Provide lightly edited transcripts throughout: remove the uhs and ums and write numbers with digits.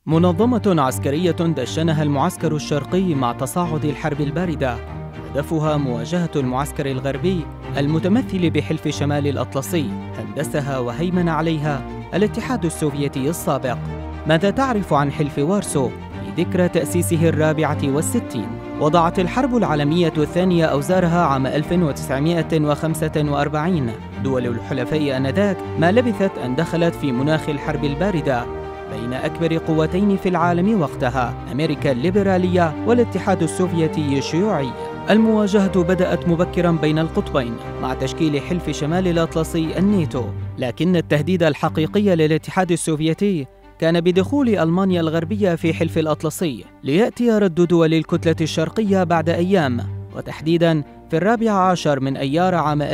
منظمة عسكرية دشنها المعسكر الشرقي مع تصاعد الحرب الباردة، هدفها مواجهة المعسكر الغربي المتمثل بحلف شمال الأطلسي، هندسها وهيمن عليها الاتحاد السوفيتي السابق. ماذا تعرف عن حلف وارسو في ذكرى تأسيسه 64؟ وضعت الحرب العالمية الثانية أوزارها عام 1945. دول الحلفاء آنذاك ما لبثت أن دخلت في مناخ الحرب الباردة بين أكبر قوتين في العالم وقتها، أمريكا الليبرالية والاتحاد السوفيتي الشيوعي. المواجهة بدأت مبكراً بين القطبين مع تشكيل حلف شمال الأطلسي الناتو، لكن التهديد الحقيقي للاتحاد السوفيتي كان بدخول ألمانيا الغربية في حلف الأطلسي، ليأتي رد دول الكتلة الشرقية بعد أيام، وتحديداً في 14 من أيار عام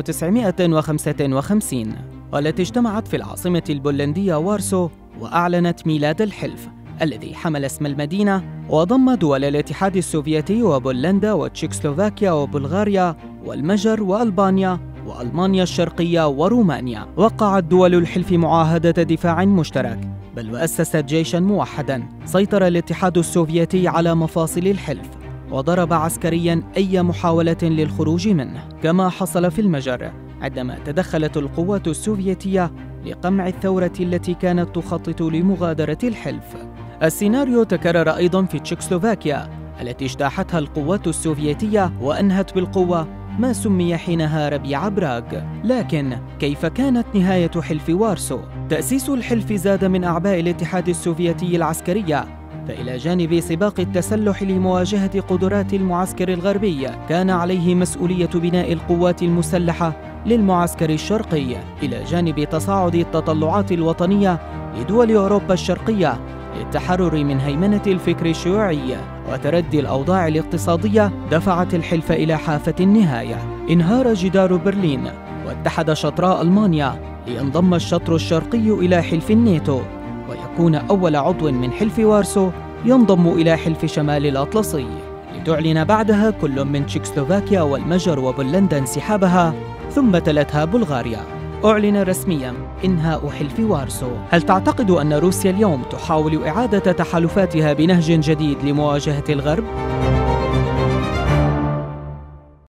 1955، والتي اجتمعت في العاصمة البولندية وارسو وأعلنت ميلاد الحلف الذي حمل اسم المدينة وضم دول الاتحاد السوفيتي وبولندا وتشيكوسلوفاكيا وبلغاريا والمجر وألبانيا وألمانيا الشرقية ورومانيا. وقعت دول الحلف معاهدة دفاع مشترك، بل وأسست جيشاً موحداً. سيطر الاتحاد السوفيتي على مفاصل الحلف وضرب عسكرياً أي محاولة للخروج منه، كما حصل في المجر عندما تدخلت القوات السوفيتية لقمع الثورة التي كانت تخطط لمغادرة الحلف. السيناريو تكرر أيضاً في تشيكوسلوفاكيا التي اجتاحتها القوات السوفيتية وأنهت بالقوة ما سمي حينها ربيع براغ. لكن كيف كانت نهاية حلف وارسو؟ تأسيس الحلف زاد من أعباء الاتحاد السوفيتي العسكرية، فإلى جانب سباق التسلح لمواجهة قدرات المعسكر الغربي، كان عليه مسؤولية بناء القوات المسلحة للمعسكر الشرقي، إلى جانب تصاعد التطلعات الوطنية لدول أوروبا الشرقية للتحرر من هيمنة الفكر الشيوعي. وتردي الأوضاع الاقتصادية دفعت الحلف إلى حافة النهاية. انهار جدار برلين واتحد شطراء ألمانيا لينضم الشطر الشرقي إلى حلف الناتو، ويكون أول عضو من حلف وارسو ينضم إلى حلف شمال الأطلسي، لتعلن بعدها كل من تشيكوسلوفاكيا والمجر وبولندا انسحابها، ثم تلتها بلغاريا. أعلن رسمياً إنهاء حلف وارسو. هل تعتقد أن روسيا اليوم تحاول إعادة تحالفاتها بنهج جديد لمواجهة الغرب؟